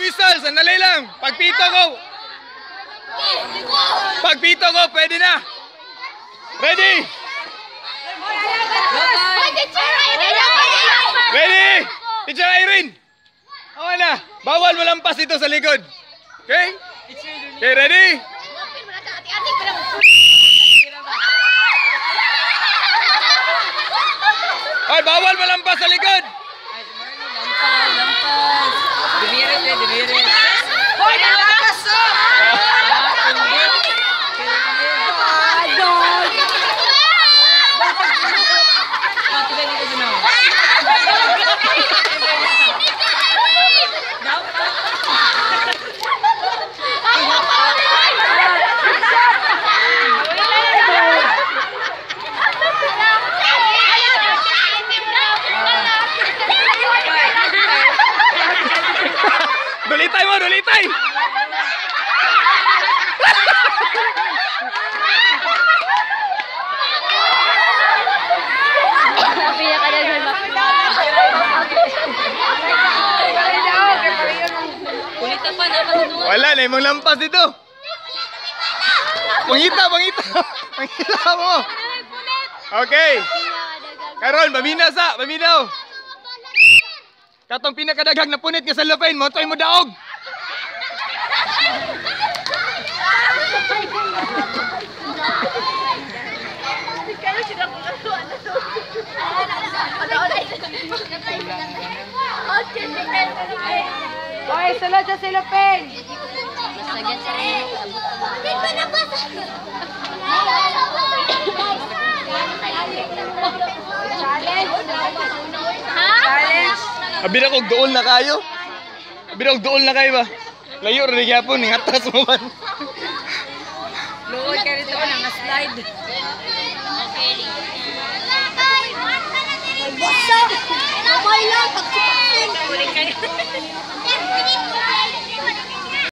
whistle, sandali lang. Pagpito ko. Pagpito ko, pwede na. Ready? Ready? Teacher Irene. Okay na. Bawal malampas dito sa likod. Okay? Okay, ready? Ay, bawal malampas sa likod. Lampas. Dimirit. Hoy, nalakas so. Dulitay mo, dulitay! Wala na, imong lampas dito. Pangita. Pangita mo. Okay. Karon, paminaw. Katong pinakadaghang na punit nga sa lupin mo, toy mo daog. Hoy, sulod sa silupin. Abi na kog duol na kayo. Ba? Layo rin gyapon ning atras mo man. Luoy ka rito nang slide. Basta! Kamay lang!